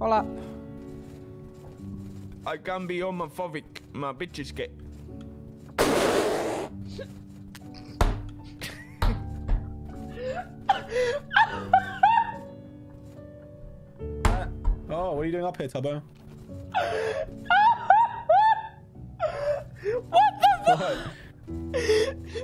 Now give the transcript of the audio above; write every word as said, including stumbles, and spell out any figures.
Hola. I can be homophobic. My bitches get. uh, oh, what are you doing up here, Tubbo? What the fuck?